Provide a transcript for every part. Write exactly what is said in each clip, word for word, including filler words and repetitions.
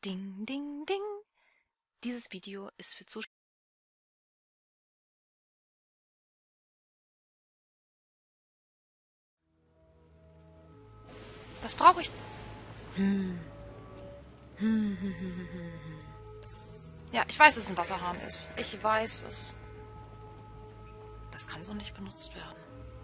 Ding, ding, ding. Dieses Video ist für Zuschauer. Was brauche ich? Hm. Hm, hm, hm, hm, hm. Ja, ich weiß, dass es ein Wasserhahn ist. Ich weiß es. Das kann so nicht benutzt werden.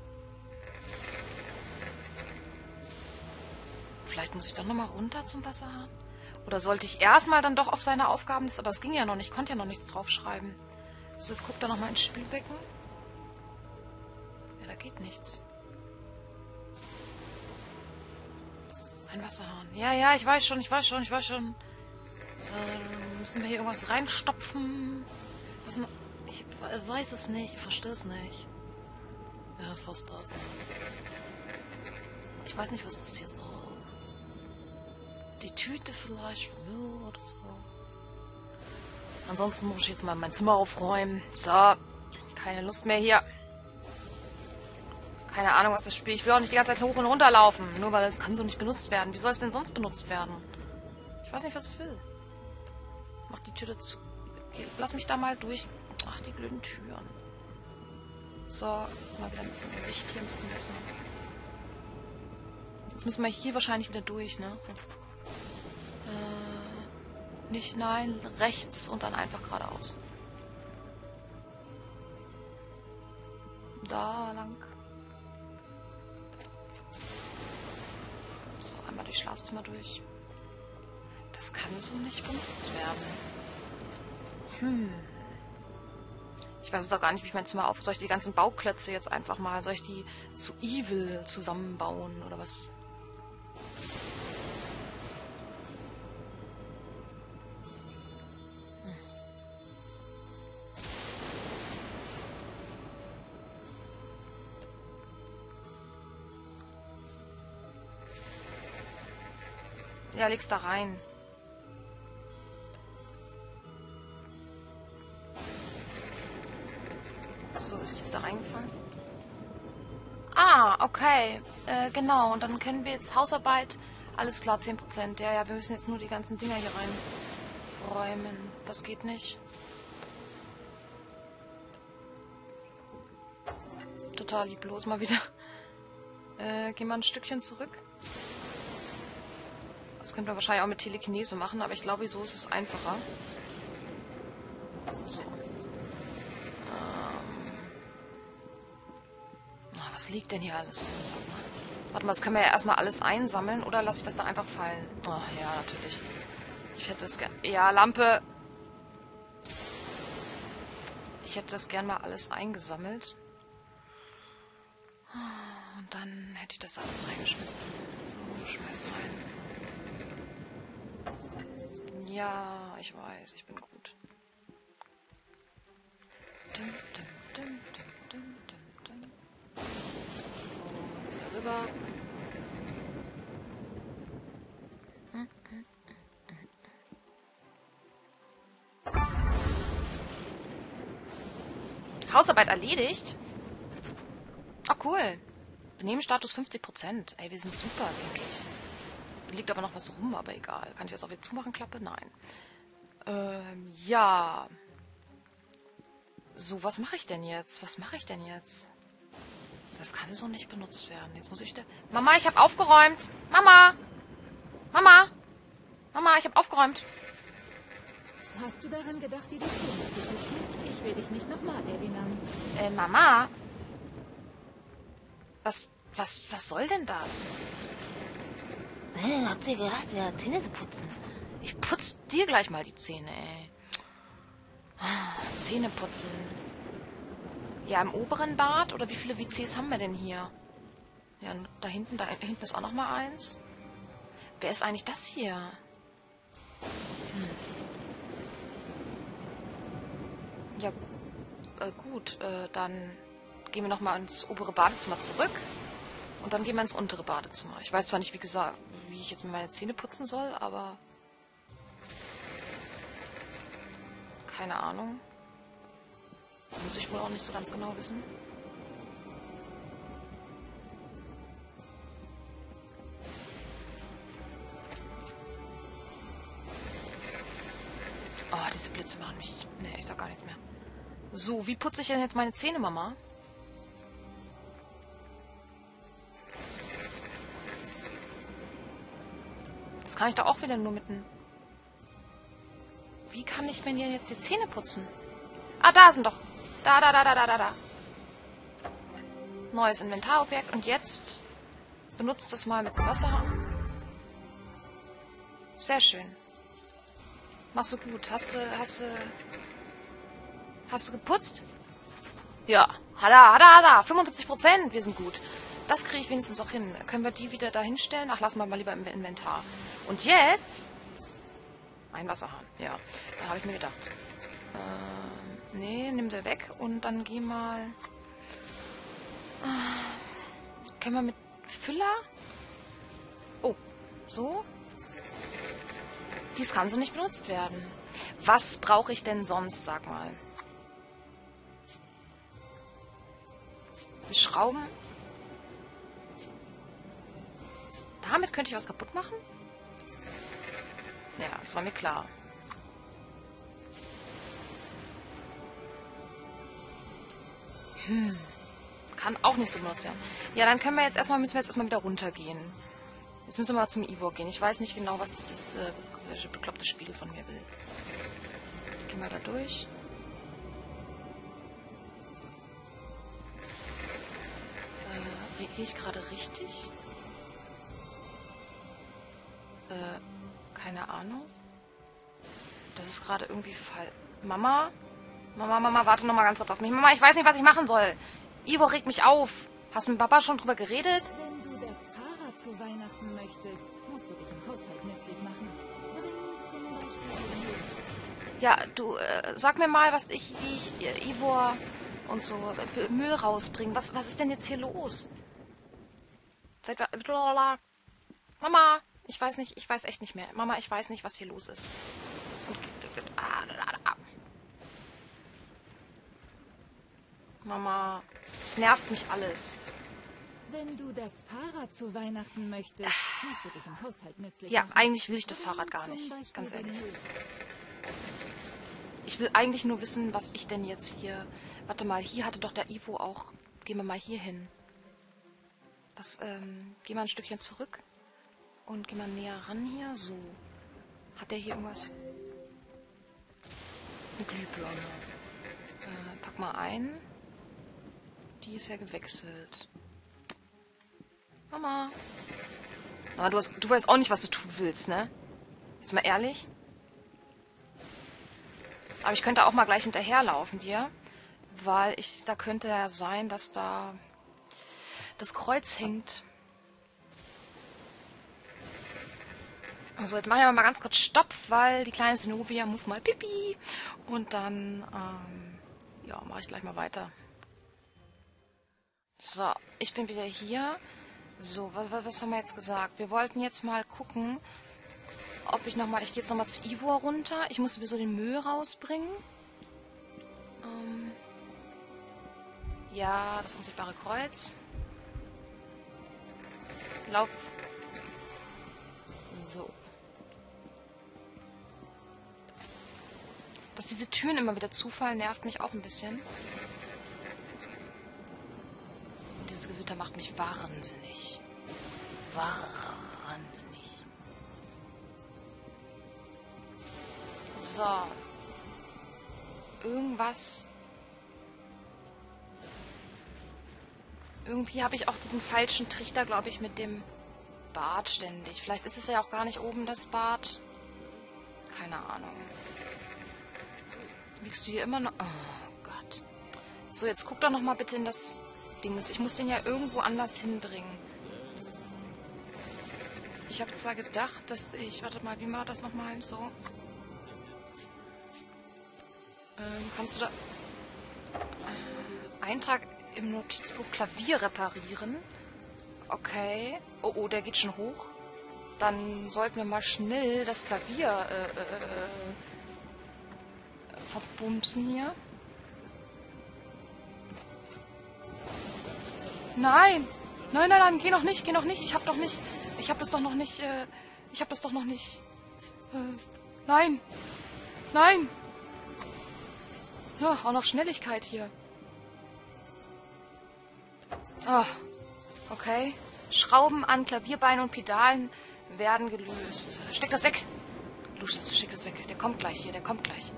Vielleicht muss ich doch nochmal runter zum Wasserhahn. Oder sollte ich erstmal dann doch auf seine Aufgabenliste? Aber es ging ja noch nicht. Ich konnte ja noch nichts draufschreiben. So, jetzt guckt er nochmal ins Spülbecken. Ja, da geht nichts. Ein Wasserhahn. Ja, ja, ich weiß schon, ich weiß schon, ich weiß schon. Ähm, müssen wir hier irgendwas reinstopfen? Was, ich weiß es nicht, ich verstehe es nicht. Ja, fast das. Ich weiß nicht, was das hier soll. Die Tüte vielleicht von Müll oder so. Ansonsten muss ich jetzt mal mein Zimmer aufräumen. So, keine Lust mehr hier. Keine Ahnung, was das Spiel. Ich will auch nicht die ganze Zeit hoch und runter laufen. Nur weil es kann so nicht benutzt werden. Wie soll es denn sonst benutzt werden? Ich weiß nicht, was ich will. Mach die Tür zu. Lass mich da mal durch. Ach, die blöden Türen. So, mal wieder ein bisschen Gesicht hier, ein bisschen besser. Jetzt müssen wir hier wahrscheinlich wieder durch, ne? Sonst, äh, nicht, nein, rechts und dann einfach geradeaus. Da lang. So, einmal durchs Schlafzimmer durch. Das kann so nicht benutzt werden. Hm. Ich weiß jetzt auch gar nicht, wie ich mein Zimmer auf... Soll ich die ganzen Bauklötze jetzt einfach mal... Soll ich die zu Evil zusammenbauen oder was? Hm. Ja, leg's da rein. So, ist es jetzt da reingefallen? Ah, okay. Äh, genau. Und dann können wir jetzt Hausarbeit. Alles klar, zehn Prozent. Ja, ja, wir müssen jetzt nur die ganzen Dinger hier reinräumen. Das geht nicht. Total lieblos mal wieder. Äh, gehen wir ein Stückchen zurück. Das könnte man wahrscheinlich auch mit Telekinese machen, aber ich glaube, so ist es einfacher. So. Was liegt denn hier alles? Warte mal, das können wir ja erstmal alles einsammeln. Oder lasse ich das da einfach fallen? Ach ja, natürlich. Ich hätte das gern... Ja, Lampe! Ich hätte das gern mal alles eingesammelt. Und dann hätte ich das alles reingeschmissen. So, schmeiß rein. Ja, ich weiß, ich bin gut. Dum, dum, dum, dum, dum, dum, dum. Rüber. Hm, hm, hm, hm. Hausarbeit erledigt? Oh, cool. Benehmensstatus fünfzig Prozent. Ey, wir sind super, denke ich. Liegt aber noch was rum, aber egal. Kann ich jetzt auch wieder zumachen, Klappe? Nein. Ähm, ja. So, was mache ich denn jetzt? Was mache ich denn jetzt? Das kann so nicht benutzt werden. Jetzt muss ich da... Mama, ich habe aufgeräumt. Mama! Mama! Mama, ich habe aufgeräumt. Hast du daran gedacht, dir die Zähne zu putzen? Ich will dich nicht nochmal erinnern. Äh, Mama? Was, was, was soll denn das? Äh, hat sie gedacht, ja, Zähne zu putzen. Ich putz dir gleich mal die Zähne, ey. Zähne putzen. Ja, im oberen Bad? Oder wie viele W Cs haben wir denn hier? Ja, da hinten, da hinten ist auch noch mal eins. Wer ist eigentlich das hier? Hm. Ja, äh, gut. Äh, dann gehen wir noch mal ins obere Badezimmer zurück. Und dann gehen wir ins untere Badezimmer. Ich weiß zwar nicht, wie gesagt, wie ich jetzt meine Zähne putzen soll, aber... Keine Ahnung. Muss ich wohl auch nicht so ganz genau wissen. Oh, diese Blitze machen mich... Nee, ich sag gar nichts mehr. So, wie putze ich denn jetzt meine Zähne, Mama? Das kann ich doch auch wieder nur mit einem... Wie kann ich mir denn jetzt die Zähne putzen? Ah, da sind doch. Da, da, da, da, da, da, da. Neues Inventarobjekt. Und jetzt benutzt das mal mit dem Wasser. Sehr schön. Machst du gut. Hast du, hast du... Hast du geputzt? Ja. Hada, hada, hada. fünfundsiebzig Prozent. Wir sind gut. Das kriege ich wenigstens auch hin. Können wir die wieder da hinstellen? Ach, lassen wir mal lieber im Inventar. Und jetzt... Ein Wasserhahn. Ja, da habe ich mir gedacht. Ähm, nee, nimm sie weg. Und dann geh mal... Äh, können wir mit Füller? Oh, so? Dies kann so nicht benutzt werden. Was brauche ich denn sonst, sag mal? Schrauben? Damit könnte ich was kaputt machen? Ja, das war mir klar. Hm. Kann auch nicht so benutzt werden. Ja, dann können wir jetzt erstmal, müssen wir jetzt erstmal wieder runtergehen. Jetzt müssen wir mal zum Ivor gehen. Ich weiß nicht genau, was dieses äh, bekloppte Spiel von mir will. Gehen wir da durch. Äh, gehe ich gerade richtig? Äh, keine Ahnung. Das ist gerade irgendwie falsch. Mama? Mama, Mama, warte noch mal ganz kurz auf mich. Mama, ich weiß nicht, was ich machen soll. Ivor regt mich auf. Hast du mit Papa schon drüber geredet? Wenn du das Fahrrad zu Weihnachten möchtest, musst du dich im Haushalt nützlich machen. Bring zum Beispiel Müll. Ja, du, äh, sag mir mal, was ich, wie ich äh, Ivor und so für Müll rausbringen. Was, was ist denn jetzt hier los? Seit wir... Mama, ich weiß nicht, ich weiß echt nicht mehr. Mama, ich weiß nicht, was hier los ist. Und, ah, ah, ah. Mama, es nervt mich alles. Wenn du das Fahrrad zu Weihnachten möchtest, musst du dich im Haushalt nützlich Ja, machen. eigentlich will ich das Fahrrad gar Zum nicht, Beispiel ganz den ehrlich. Müll. Ich will eigentlich nur wissen, was ich denn jetzt hier... Warte mal, hier hatte doch der Ivo auch... Gehen wir mal hier hin. Das, ähm, gehen wir ein Stückchen zurück. Und gehen wir näher ran hier. So. Hat der hier irgendwas? Eine Glühbirne. Äh, pack mal ein. Die ist ja gewechselt. Mama. Aber du, hast, du weißt auch nicht, was du tun willst, ne? Jetzt mal ehrlich. Aber ich könnte auch mal gleich hinterherlaufen dir. Weil ich, da könnte ja sein, dass da das Kreuz hängt. Also jetzt machen wir mal ganz kurz Stopp, weil die kleine Zenobia muss mal pipi. Und dann, ähm, ja, mache ich gleich mal weiter. So, ich bin wieder hier. So, was, was haben wir jetzt gesagt? Wir wollten jetzt mal gucken, ob ich nochmal... Ich gehe jetzt nochmal zu Ivor runter. Ich muss sowieso den Müll rausbringen. Ähm, ja, das unsichtbare Kreuz. Lauf. So. Dass diese Türen immer wieder zufallen, nervt mich auch ein bisschen. Und dieses Gewitter macht mich wahnsinnig. Wahnsinnig. So. Irgendwas. Irgendwie habe ich auch diesen falschen Trichter, glaube ich, mit dem Bad ständig. Vielleicht ist es ja auch gar nicht oben das Bad. Keine Ahnung. Liegst du hier immer noch? Oh Gott. So, jetzt guck doch noch mal bitte in das Ding. Ich muss den ja irgendwo anders hinbringen. Ich habe zwar gedacht, dass ich... Warte mal, wie war das nochmal? So. Ähm, kannst du da... Eintrag im Notizbuch Klavier reparieren. Okay. Oh, oh, der geht schon hoch. Dann sollten wir mal schnell das Klavier äh, äh, äh, verbumsen hier. Nein! Nein, nein, nein, geh noch nicht, geh noch nicht. Ich hab doch nicht... Ich hab das doch noch nicht... Äh, ich hab das doch noch nicht... Äh, nein! Nein! Ja, auch noch Schnelligkeit hier. Oh, okay. Schrauben an Klavierbeinen und Pedalen werden gelöst. Steck das weg! Lucius, steck das weg. Der kommt gleich hier, der kommt gleich.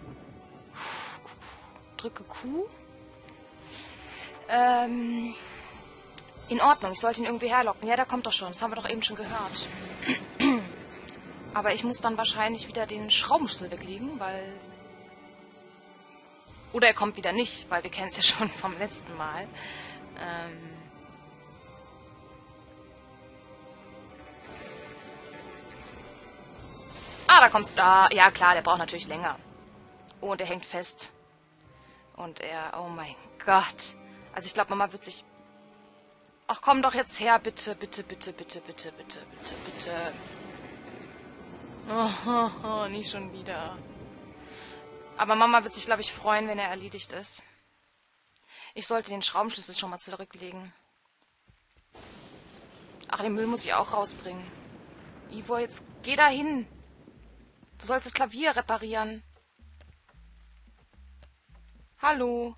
Drücke Q. Ähm... In Ordnung, ich sollte ihn irgendwie herlocken. Ja, der kommt doch schon. Das haben wir doch eben schon gehört. Aber ich muss dann wahrscheinlich wieder den Schraubenschlüssel weglegen, weil... Oder er kommt wieder nicht, weil wir kennen es ja schon vom letzten Mal. Ähm... Ah, da kommst du. Da. Ja, klar, der braucht natürlich länger. Oh, und er hängt fest. Und er... Oh mein Gott. Also ich glaube, Mama wird sich... Ach, komm doch jetzt her, bitte, bitte, bitte, bitte, bitte, bitte, bitte, bitte. Oh, oh, oh, nicht schon wieder. Aber Mama wird sich, glaube ich, freuen, wenn er erledigt ist. Ich sollte den Schraubenschlüssel schon mal zurücklegen. Ach, den Müll muss ich auch rausbringen. Ivor, jetzt geh da hin. Du sollst das Klavier reparieren. Hallo.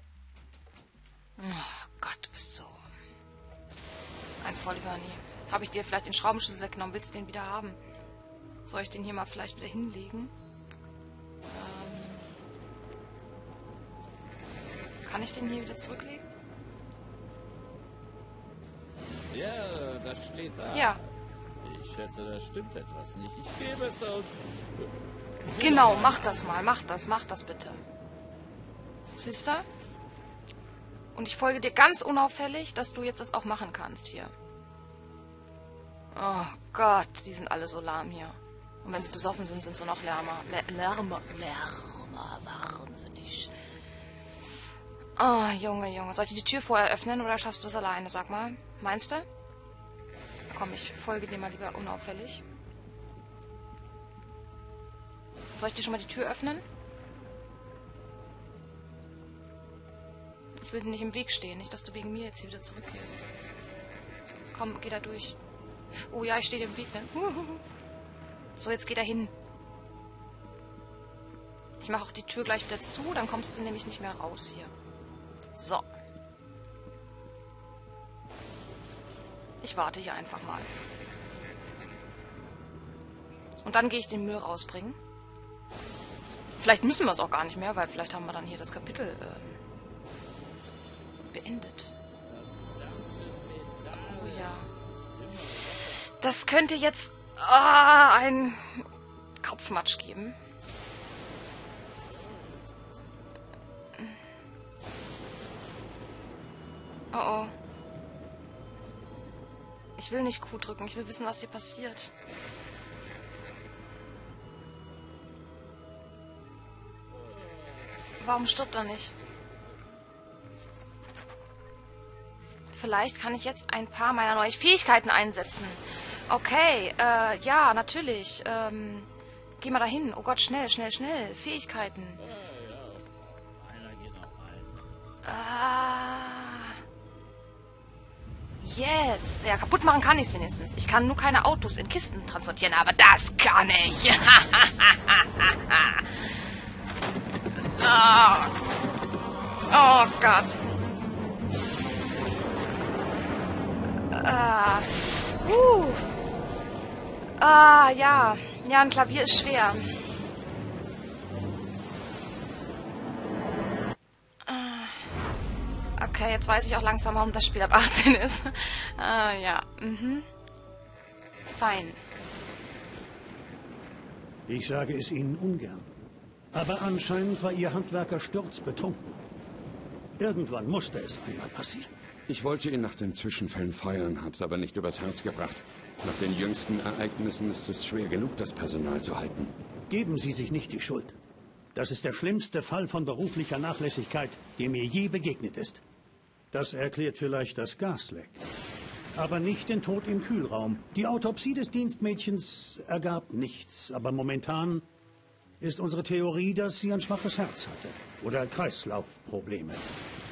Oh Gott, du bist so... Ein Vollhörni. Habe ich dir vielleicht den Schraubenschlüssel weggenommen? Willst du den wieder haben? Soll ich den hier mal vielleicht wieder hinlegen? Ähm, kann ich den hier wieder zurücklegen? Ja, das steht da. Ja. Ich schätze, da stimmt etwas nicht. Ich gebe es auf. Genau, mach das mal. Mach das, mach das bitte. Sister? Und ich folge dir ganz unauffällig, dass du jetzt das auch machen kannst hier. Oh Gott, die sind alle so lahm hier. Und wenn sie besoffen sind, sind sie noch lärmer. Lärmer. Lärmer. Wahnsinnig. Oh, Junge, Junge. Soll ich die Tür vorher öffnen oder schaffst du es alleine? Sag mal. Meinst du? Komm, ich folge dir mal lieber unauffällig. Soll ich dir schon mal die Tür öffnen? Ich will dir nicht im Weg stehen. Nicht, dass du wegen mir jetzt hier wieder zurückgehst. Komm, geh da durch. Oh ja, ich stehe dir im Weg, ne? So, jetzt geh da hin. Ich mache auch die Tür gleich wieder zu, dann kommst du nämlich nicht mehr raus hier. So. Ich warte hier einfach mal. Und dann gehe ich den Müll rausbringen. Vielleicht müssen wir es auch gar nicht mehr, weil vielleicht haben wir dann hier das Kapitel... Äh, beendet. Oh ja. Das könnte jetzt ah, ein Kopfmatsch geben. Oh oh. Ich will nicht Q drücken, ich will wissen, was hier passiert. Warum stirbt er nicht? Vielleicht kann ich jetzt ein paar meiner neuen Fähigkeiten einsetzen. Okay, äh, ja, natürlich. Ähm, geh mal dahin. Oh Gott, schnell, schnell, schnell. Fähigkeiten. Ah. Yes. Ja, kaputt machen kann ich es wenigstens. Ich kann nur keine Autos in Kisten transportieren, aber das kann ich. Oh. Oh Gott. Ah, uh. ah, ja. Ja, ein Klavier ist schwer. Okay, jetzt weiß ich auch langsam, warum das Spiel ab achtzehn ist. Ah, ja. Mhm. Fein. Ich sage es Ihnen ungern. Aber anscheinend war Ihr Handwerker sturzbetrunken. Irgendwann musste es einmal passieren. Ich wollte ihn nach den Zwischenfällen feuern, hab's aber nicht übers Herz gebracht. Nach den jüngsten Ereignissen ist es schwer genug, das Personal zu halten. Geben Sie sich nicht die Schuld. Das ist der schlimmste Fall von beruflicher Nachlässigkeit, der mir je begegnet ist. Das erklärt vielleicht das Gasleck. Aber nicht den Tod im Kühlraum. Die Autopsie des Dienstmädchens ergab nichts. Aber momentan ist unsere Theorie, dass sie ein schwaches Herz hatte. Oder Kreislaufprobleme.